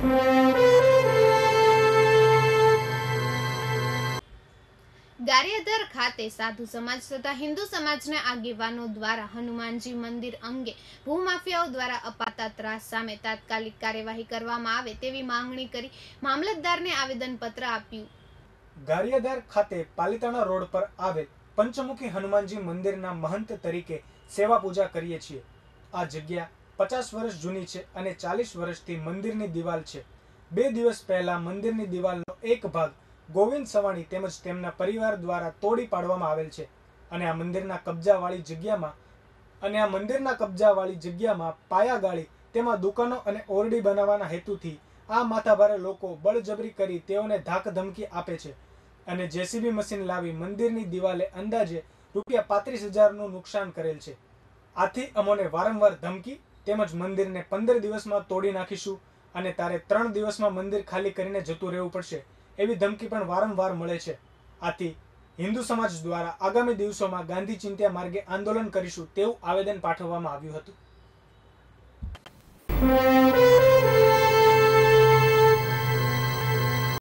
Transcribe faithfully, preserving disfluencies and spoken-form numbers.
ગારિયાધાર ખાતે સાધુ સમાજ તથા હિન્દુ સમાજના આગેવાનો દ્વારા હનુમાનજી મંદિર અંગે ભૂમાફિયાઓ દ્વારા અપાતા ત્રાસ સામે તાત્કાલિક કાર્યવાહી કરવામાં આવે તેવી માંગણી કરી મામલતદારને આવેદનપત્ર આપ્યું। ગારિયાધાર ખાતે પાલિતાણા રોડ પર આવેલ પંચમુખી હનુમાનજી મંદિરના મહંત તરીકે સેવા પૂજા કરીએ છીએ। આ જગ્યા પચાસ વર્ષ જૂની છે અને ચાલીસ વર્ષથી મંદિરની દિવાલ છે। બે દિવસ પહેલા મંદિરની દિવાલનો એક ભાગ ગોવિંદ સવાણી તેમજ તેમના પરિવાર દ્વારા તોડી પાડવામાં આવેલ છે અને આ મંદિરના કબજાવાળી જગ્યામાં અને આ મંદિરના કબજાવાળી જગ્યામાં પાયા ગાળી તેમાં દુકાનો અને ઓરડી બનાવવાના હેતુથી આ માથાભારે લોકો બળજબરી કરી તેઓને ધાક ધમકી આપે છે અને જેસીબી મશીન લાવી મંદિરની દિવાલે અંદાજે રૂપિયા પાંત્રીસ હજારનું નુકસાન કરેલ છે। આથી અમોને વારંવાર ધમકી તેમજ મંદિરને પંદર દિવસમાં તોડી નાખીશું અને તારે ત્રણ દિવસમાં મંદિર ખાલી કરીને જતું રહેવું પડશે એવી ધમકી પણ વારંવાર મળે છે। આથી હિન્દુ સમાજ દ્વારા આગામી દિવસોમાં ગાંધી ચિંત્યા માર્ગે આંદોલન કરીશું તેવું આવેદન પાઠવવામાં આવ્યું હતું।